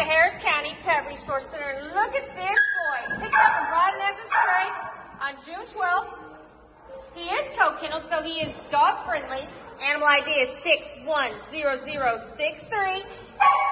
the Harris County Pet Resource Center. And look at this boy. Picked up from Broad Desert Stray on June 12th. He is co-kenneled, so he is dog friendly. Animal ID is 610063.